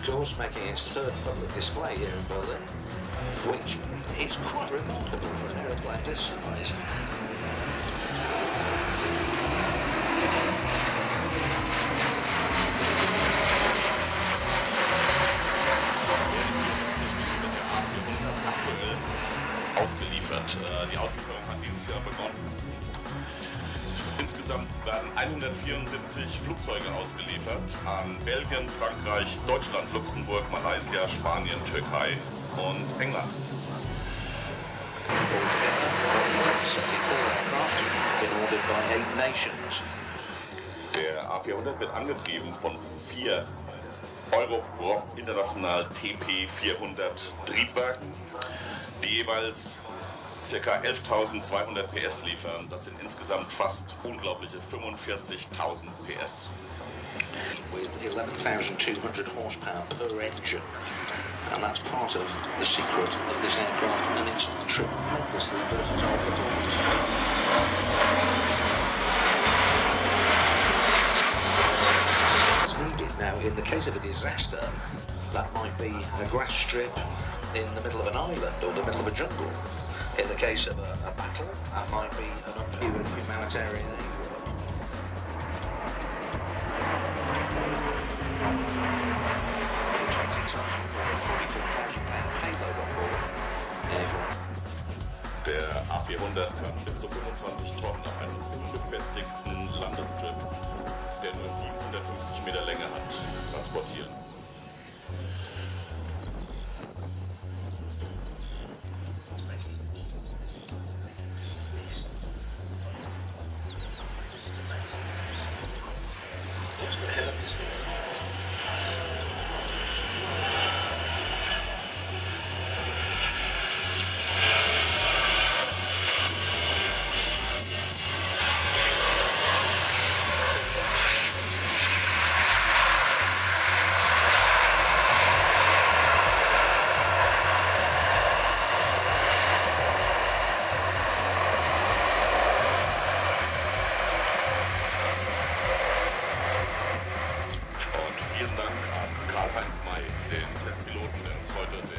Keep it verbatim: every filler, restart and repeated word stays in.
of course, making its third public display here in Berlin, which is quite remarkable for an aeroplane this size. Ausgeliefert. Die Auslieferung hat dieses Jahr begonnen. Insgesamt werden hundertvierundsiebzig Flugzeuge ausgeliefert an Belgien, Frankreich, Deutschland, Luxemburg, Malaysia, Spanien, Türkei und England. Der A vierhundert wird angetrieben von vier Europrop International T P vierhundert Triebwerken, die jeweils ca. elftausendzweihundert P S liefern. Das sind insgesamt fast unglaubliche fünfundvierzigtausend P S. With eleven thousand two hundred horsepower per engine, and that's part of the secret of this aircraft and its tremendously versatile performance. It's needed. Now, in the case of a disaster, that might be a grass strip in the middle of an island or the middle of a jungle. In the case of a, a battle, that might be an upheaval of humanitarian aid work. The twenty ton, forty-four thousand pound payload on board. Therefore. Der A vierhundert kann bis zu fünfundzwanzig Tonnen auf einem unbefestigten Landestrip, der nur siebenhundertfünfzig Meter Länge hat, transportieren. Vielen Dank an Karl-Heinz May, den Testpiloten, der uns heute